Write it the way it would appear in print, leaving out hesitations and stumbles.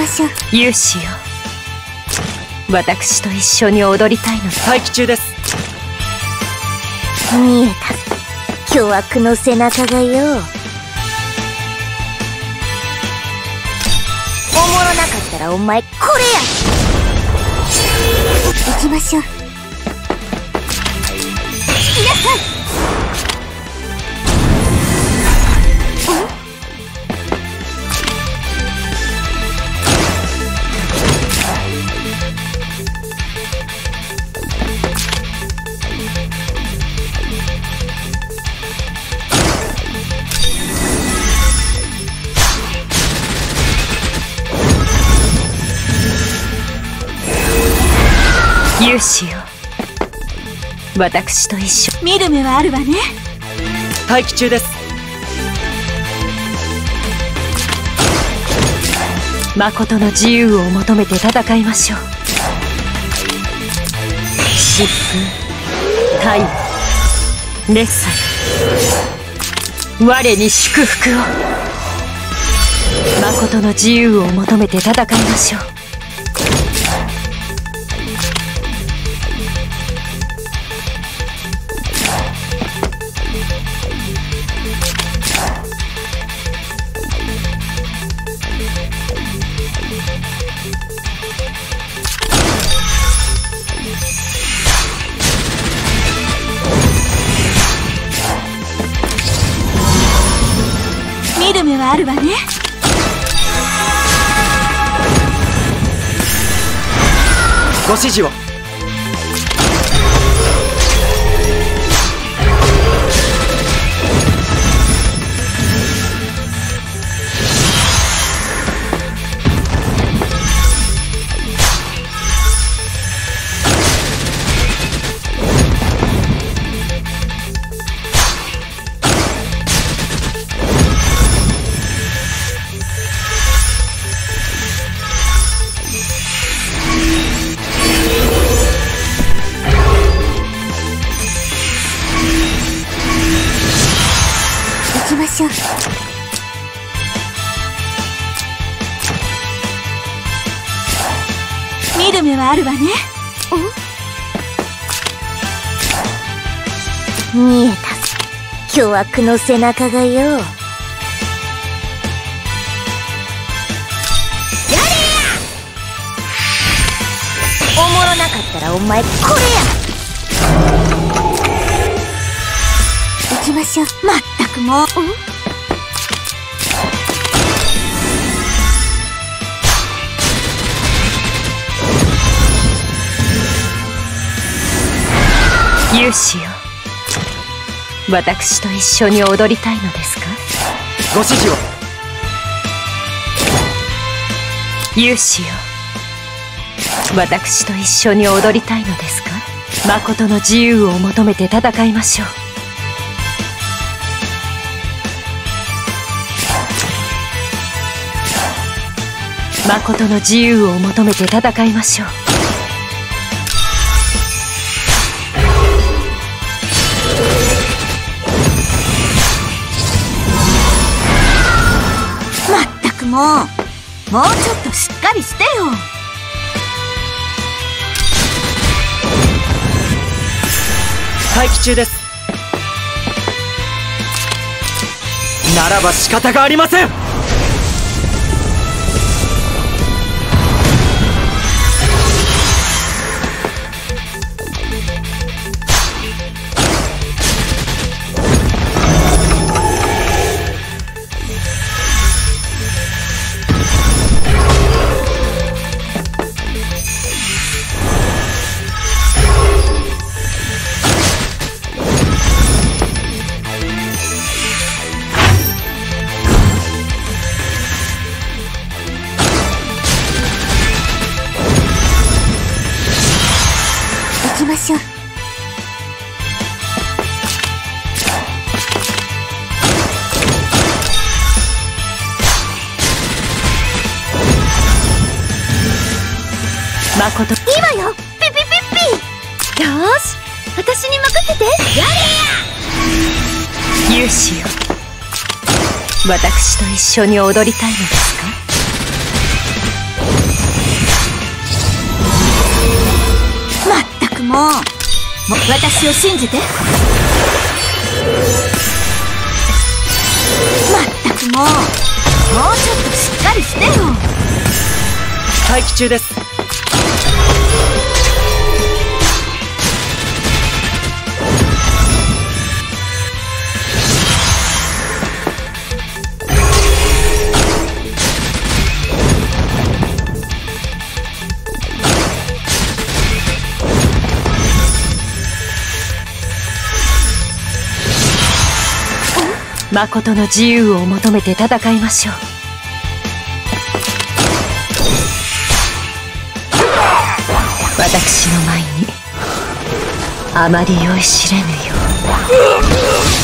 しょう。 勇士よ、私と一緒に踊りたいのです。 待機中です。 見えた、巨悪の背中がよ。おもろなかったらお前これや。行きましょう。引きなさい。 勇士よ、私と一緒。 見る目はあるわね。 待機中です。 誠の自由を求めて戦いましょう。疾風、太陽、烈彩、我に祝福を。誠の自由を求めて戦いましょう。 見る目はあるわね。 ご指示を。 行きましょう。見る目はあるわね。見えた、巨悪の背中がよ。やれや。おもろなかったらお前これや。行きましょう。まったくもう。 勇士よ、私と一緒に踊りたいのですか。 ご指示を。 勇士よ、私と一緒に踊りたいのですか。誠の自由を求めて戦いましょう。誠の自由を求めて戦いましょう。 まったくもうちょっとしっかりしてよ。 待機中です。ならば仕方がありません。 行きましょう。 誠、 今よ。ピピピッピ。よーし、私に任せて。やれや。 勇士よ、私と一緒に踊りたいのですか。 も私を信じて。まったくもうちょっとしっかりしてよ。 待機中です。 誠の自由を求めて戦いましょう。私の前にあまり酔いしれぬよう。